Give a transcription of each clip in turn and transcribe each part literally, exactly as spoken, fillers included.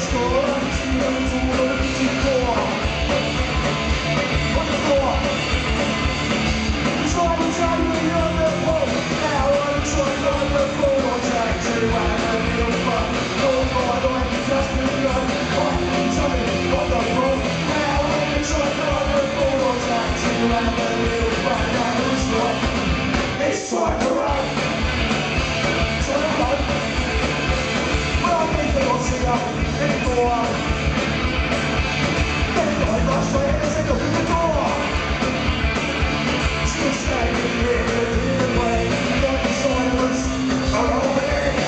It's time to run. Time to run. Well, I think they're not seeing up anymore. They're not frustrated as they look at the door. Still standing here in the way, like the silence are over there.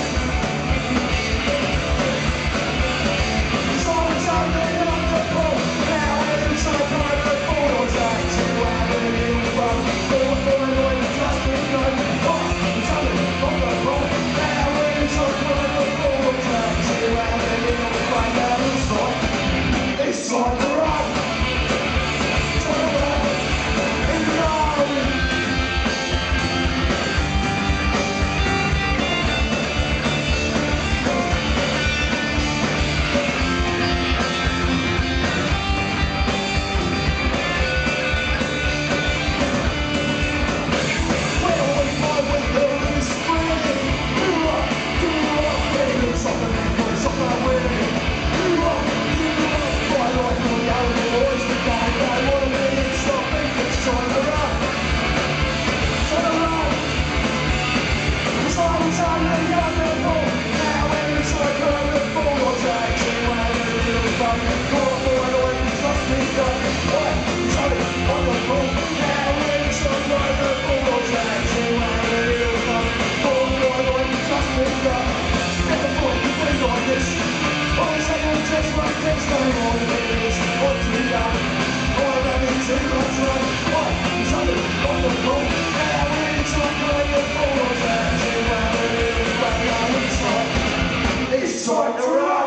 Silence only on the floor. Now it's a private ball attack to have a little fun. All for the noise just begun. It's only on the floor. Now it's a private ball attack to have a little fun. Now it's time. It's time to run. Time to run. In the army. It's time to run.